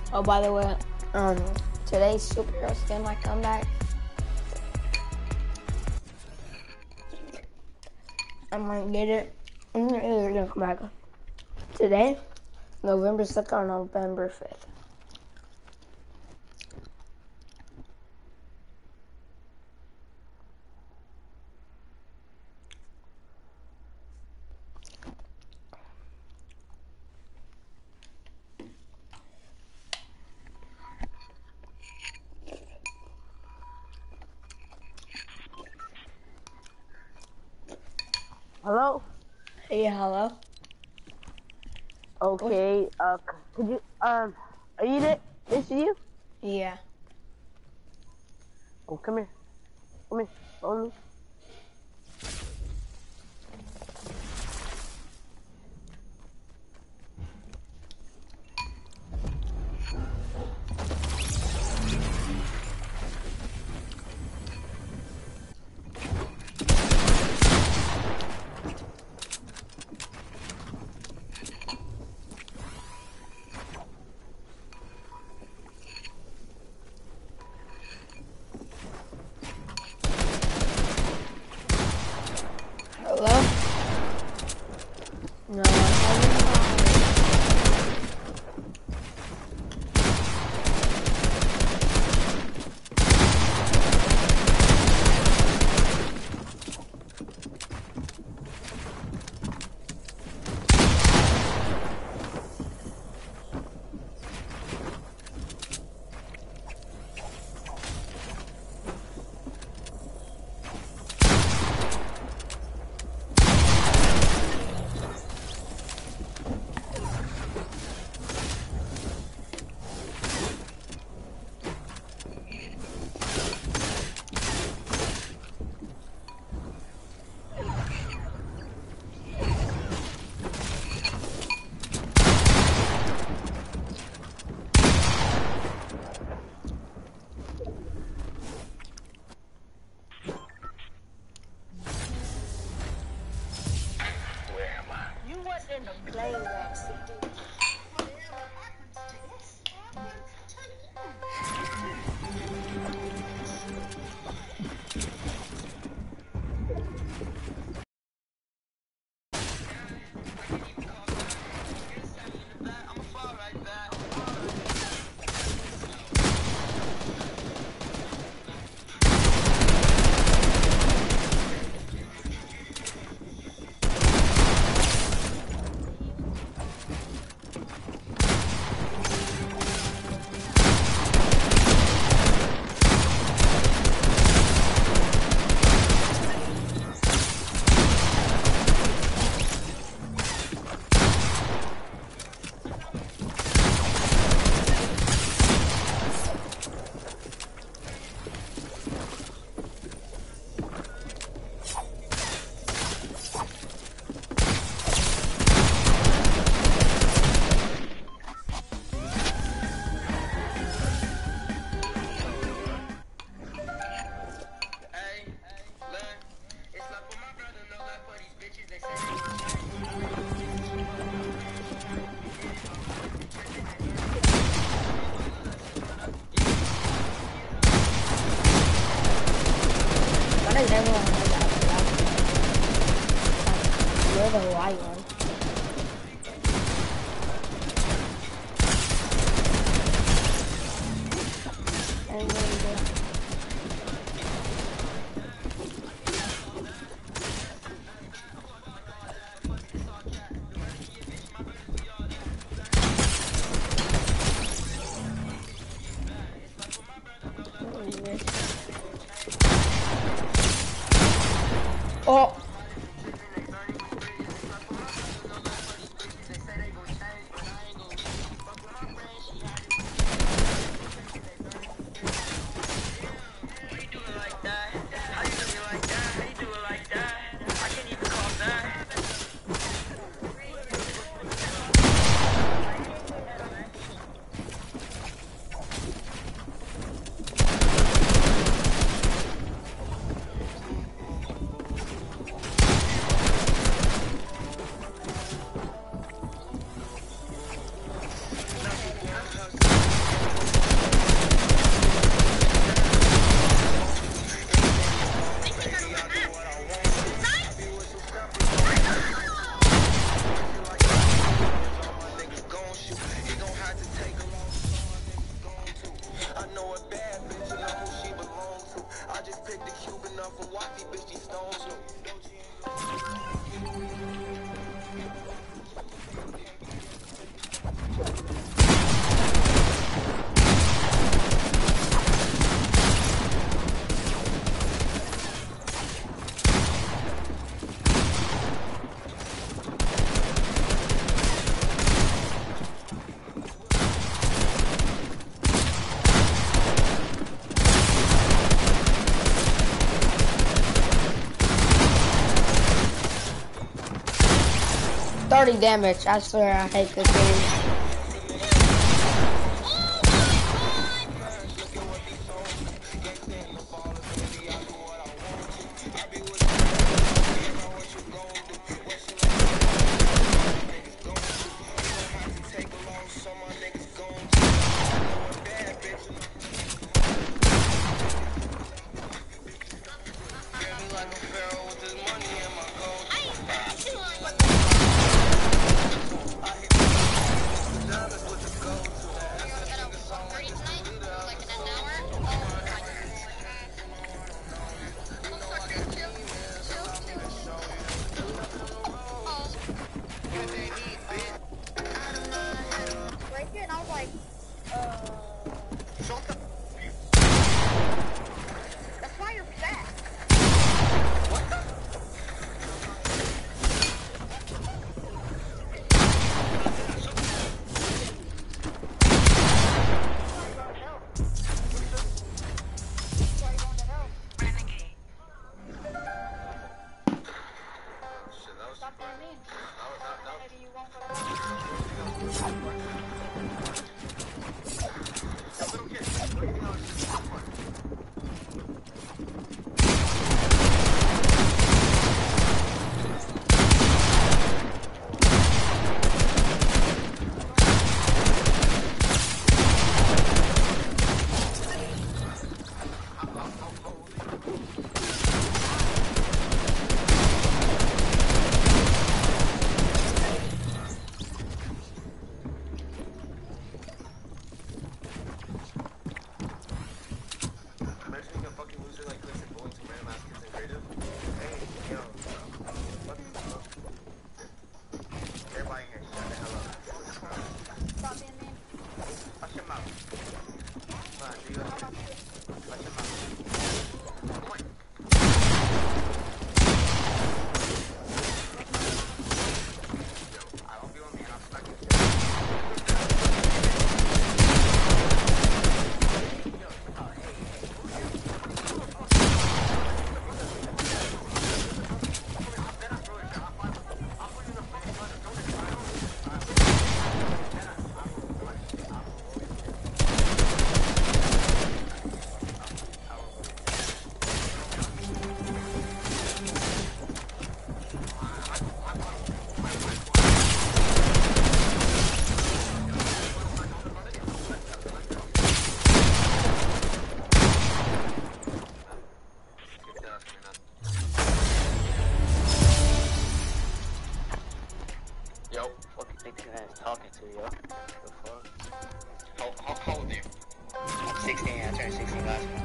Oh, by the way, today's superhero skin might come back. I might get it. And it's gonna come back today, November 6th or November 5th. Hello? Hey, hello? Okay, could you, are you there? This is you? Yeah. Oh, come here. Come here. Follow me. Hello? No, I'm having Why does everyone know that? You're the white one. And then oh. already damaged. I swear I hate this game. talking to, yo. The fuck? How old are you? I'm 16, I turned 16 last month.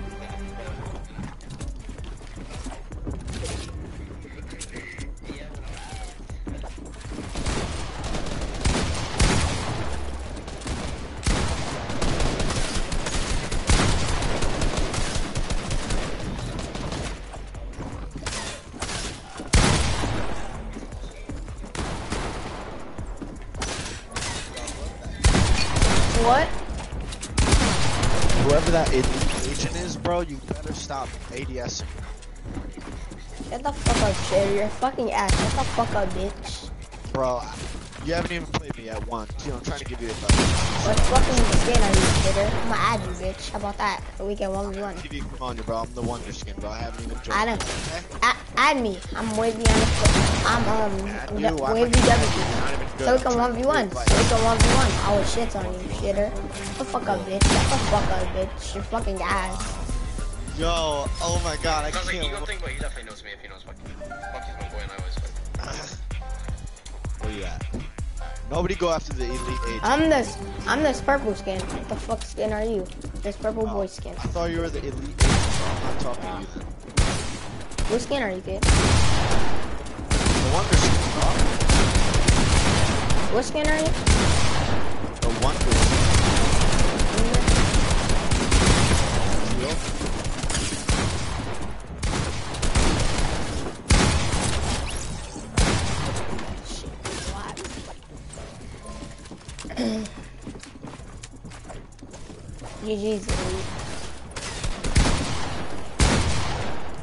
What? Whoever that agent is, bro, you better stop ADSing. Shut the fuck up, shit. You're a fucking ass. Shut the fuck up, bitch. Bro, you haven't even played me yet once. You know, I'm trying to give you advice. What fucking skin are you, shitter? I'm gonna add you, bitch. How about that? So we can 1v1. TV, come on, bro. I'm the wonder skin, bro. I haven't even joined. I don't. Okay? Add me. I'm way beyond the. I'm way beyond. So we can 1v1. So we can 1v1. I will shit on you, shitter. Shut the fuck up, bitch. Shut the fuck up, bitch. You're fucking ass. Yo, oh my god, I Sounds like can't. you don't think, but he definitely knows me if he knows Bucky. Bucky's my boy and I always fight. Where you at? Nobody go after the elite agent. I'm this purple skin. What the fuck skin are you? This purple boy skin. I thought you were the elite agent, so I'm not talking to you then. What skin are you, kid? The wonder skin, bro. What skin are you? The wonder skin. GG's elite.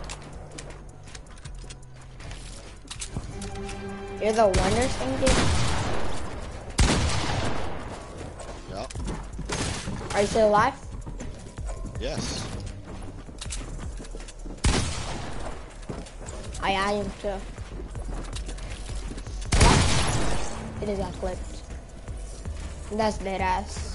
You're the wonder skin, dude? Are you still alive? Yes. I am too. It just got clipped. That's dead ass.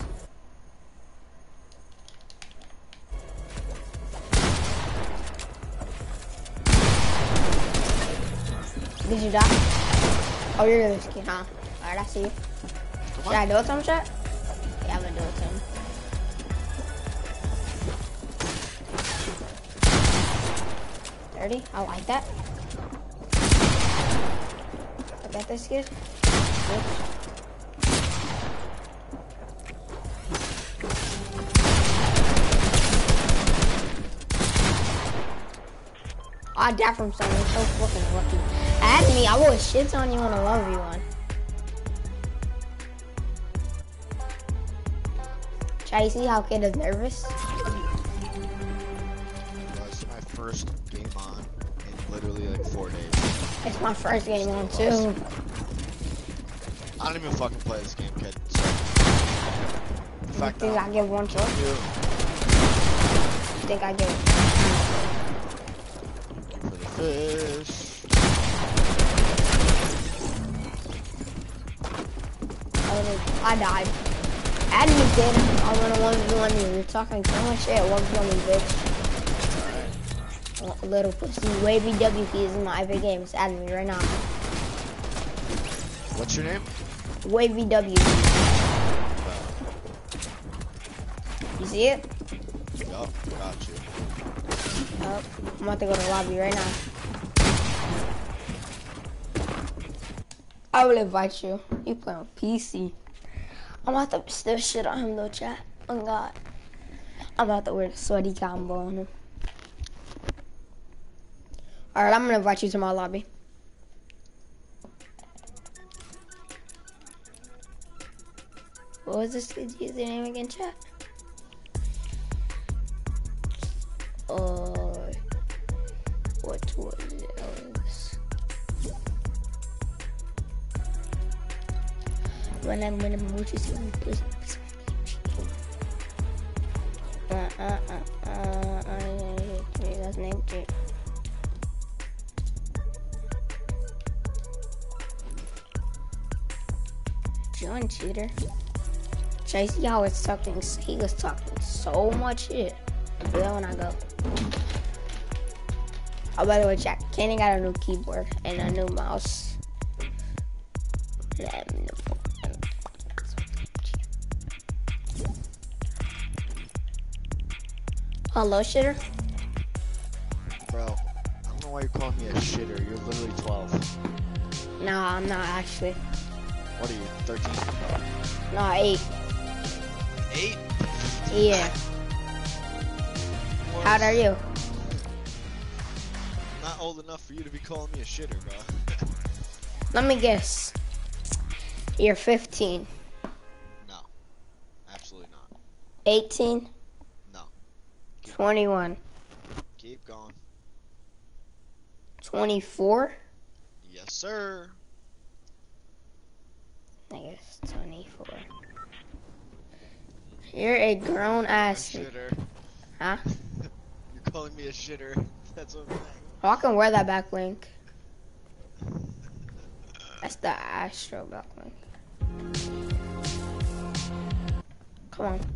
Did you die? Oh, you're really scared, huh? Alright, I see you. Should I do it to him, chat? Yeah, I'm gonna do it to him. Dirty, I like that. I got this kid. I died from someone so fucking lucky. Add me, I will shit on you on a 1v1. Try to see how kid is nervous. It's my first game on in literally like 4 days. It's my first game on too. I don't even fucking play this game, kid. So, You think I get one shot? You think I get for the fish. I died. Add me, kid. I want to 1v1 you. You're talking so much shit. 1v1 me, bitch. Alright. Little pussy. Wavy WP is in my epic games. Add me right now. What's your name? Wavy WP. You see it? Yup, got you. Yup. I'm about to go to the lobby right now. I will invite you. You play on PC. I'm about to still shit on him though, chat. Oh God. I'm about to wear the sweaty combo on him. Alright, I'm gonna invite you to my lobby. What was this kid's username again, chat? What was it? When I'm gonna move you some pussy. That's name too. John cheater. Should see how it's talking? He was talking so much shit. Do that when I go. Oh, by the way, chat. Kenny got a new keyboard and a new mouse. Hello, shitter. Bro, I don't know why you're calling me a shitter. You're literally 12. Nah, I'm not actually. What are you, 13? No, 8. 8? Yeah. How old are you? Not old enough for you to be calling me a shitter, bro. Let me guess. You're 15. No. Absolutely not. 18? No. 21. Keep going. 24? Yes, sir. I guess 24. You're a grown ass. Shitter. Huh? You're calling me a shitter. That's what I'm saying. Oh, I can wear that back link. That's the Astro back link. Come on.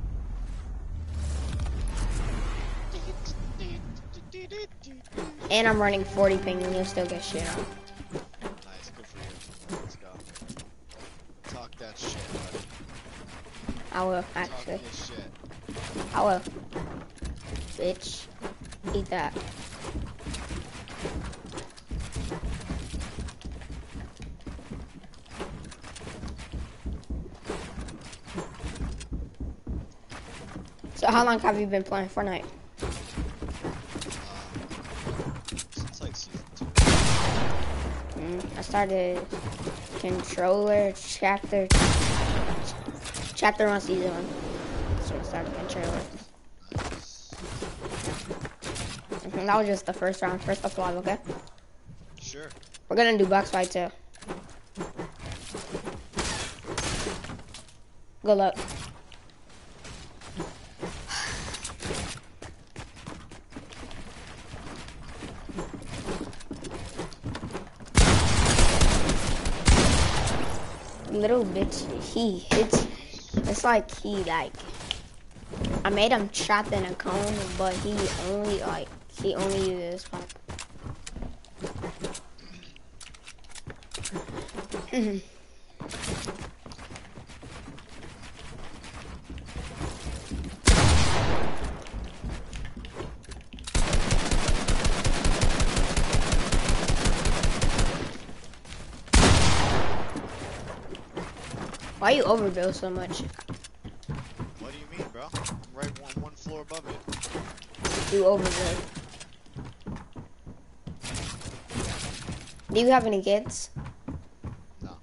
And I'm running 40 ping and you'll still get shit on. Nice, good for you. Let's go. Talk that shit, buddy. I will, actually. Talk this shit. I will. Bitch. Eat that. So how long have you been playing Fortnite? Since like season 2. I started controller chapter 1 season 1. So I started controller. Nice. That was just the first round, first up live, okay? Sure. We're gonna do box fight too. Good luck. little bitch, he hits. It's like I made him trapped in a cone, but he only uses this one. Why you overbuild so much? What do you mean, bro? I'm right one floor above it. You overbuild. Do you have any kids? No.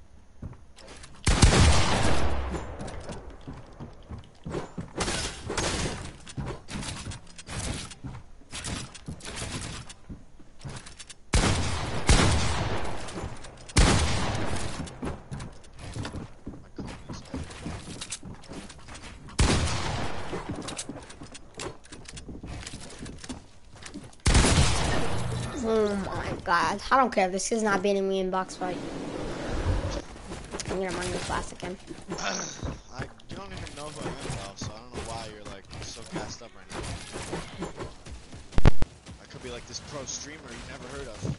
Oh my god. I don't care if this is not beating me in box fight. I'm gonna mine the plastic in. You don't even know who I am, bro, so I don't know why you're like so gassed up right now. I could be like this pro streamer you never heard of.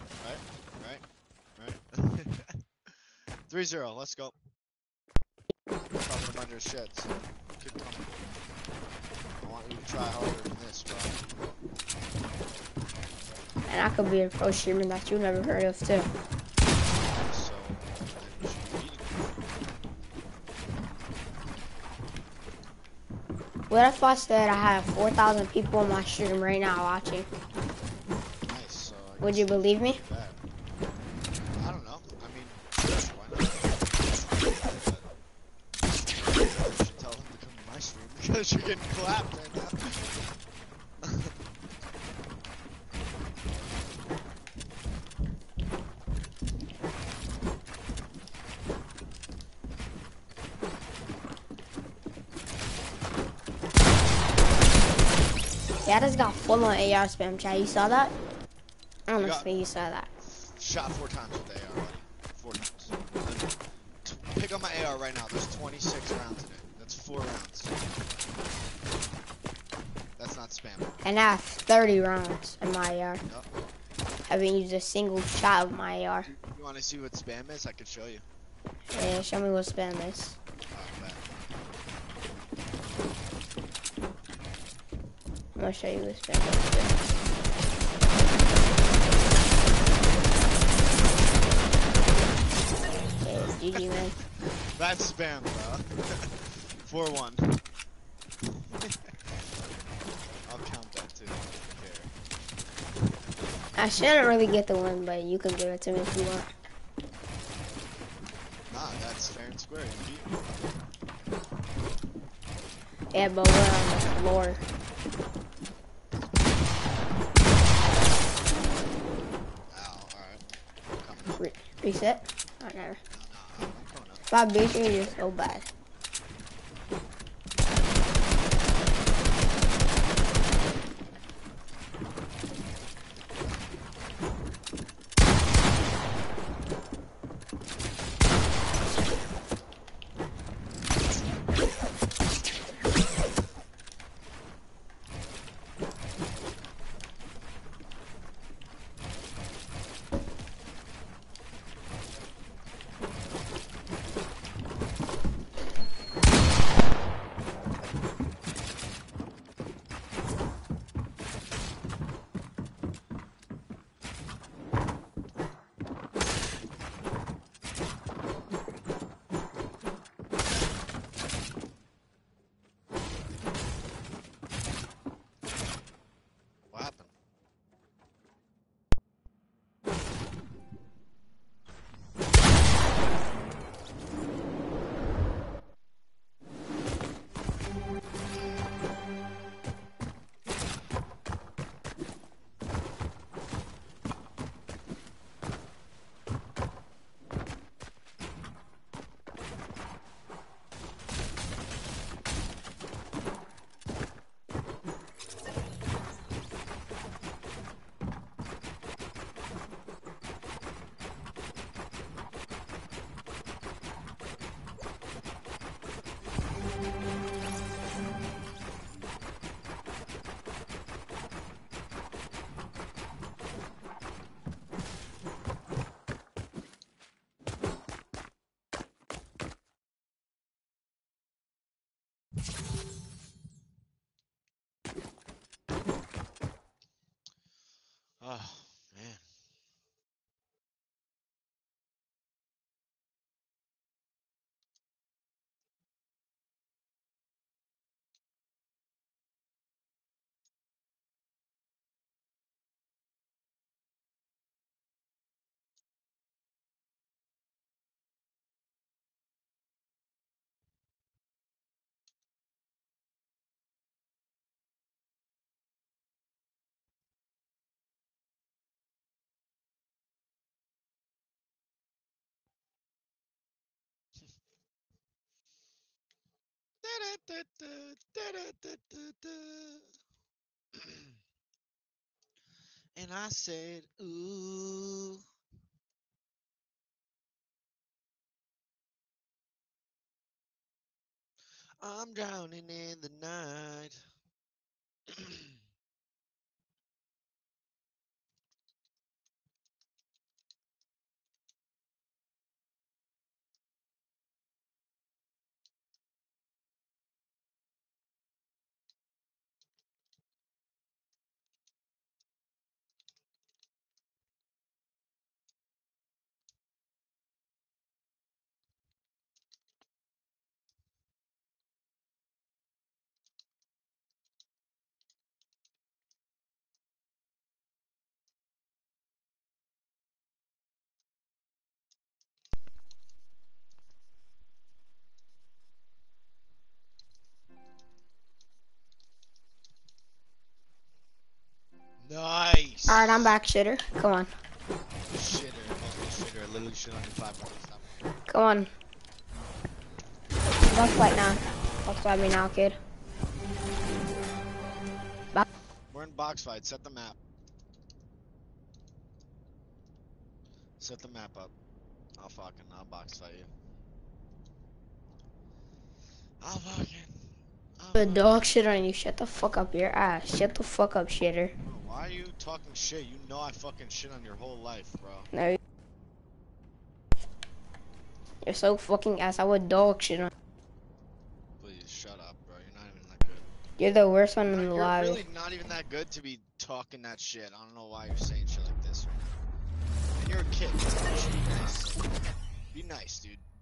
Right? 3-0, let's go. Talking about your shits. Keep coming. I want you to try harder than this, bro. And I could be a pro streamer that you never heard of too. So, you should be beating me. What if I said I have 4,000 people on my stream right now watching? Nice, so I Would you believe me? I don't know. I mean, why not? You should tell them to come to my stream because you're getting clapped right now. Yeah, I just got full on AR spam, chat. You saw that? I don't think you saw that. Shot 4 times with AR, buddy. 4 times. Pick up my AR right now. There's 26 rounds in it. That's 4 rounds. That's not spam. And I have 30 rounds in my AR. Yep. I haven't used a single shot of my AR. You want to see what spam is? I could show you. Yeah, show me what spam is. Alright, I'm gonna show you what spam is. Okay, GG, man. that's spam, bro. 4-1. I'll count that too. I shouldn't really get the win, but you can give it to me if you want. Nah, that's fair and square. You beat me. Yeah, but we're on the floor. Ow, alright. Reset? Oh, never. No, I'm coming up. If I beat you, you're so bad. And I said, ooh. I'm drowning in the night. Nice. Alright, I'm back, shitter. Come on. Shitter, shitter. I literally shit on your 5 minutes. Come on. Don't fight now. Don't fight me now, kid. Back. We're in box fight. Set the map. Set the map up. I'll box fight you. The dog shit on you. Shut the fuck up, your ass. Shut the fuck up, shitter. Bro, why are you talking shit? You know I fucking shit on your whole life, bro. No. You're so fucking ass. I would dog shit on. Please shut up, bro. You're not even that good. You're the worst one in the You're lobby. really not even that good to be talking that shit. I don't know why you're saying shit like this right now. And you're a kid. You should be nice. Be nice, dude.